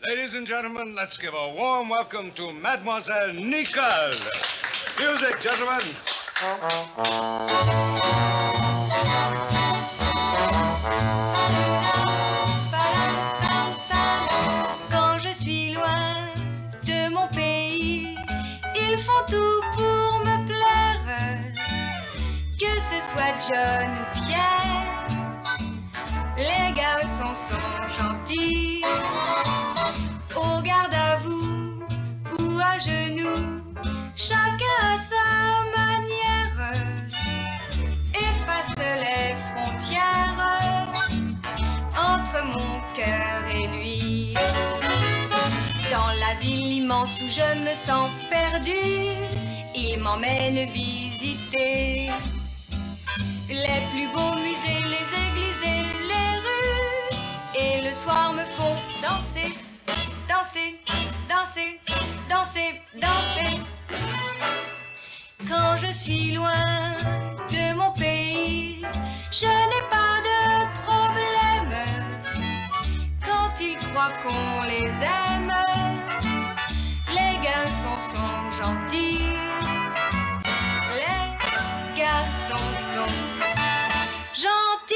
Ladies and gentlemen, let's give a warm welcome to Mademoiselle Nicole. Music, gentlemen. Quand je suis loin de mon pays, ils font tout pour me plaire. Que ce soit John ou Pierre, les garçons sont gentils. Au garde à vous ou à genoux, chacun à sa manière efface les frontières entre mon cœur et lui. Dans la ville immense où je me sens perdue, il m'emmène visiter les plus beaux musées, les églises et les rues. Et le soir me font danser, danser, danser, danser, danser. Quand je suis loin de mon pays, je n'ai pas de problème. Quand ils croient qu'on les aime, les garçons sont gentils. Les garçons sont gentils.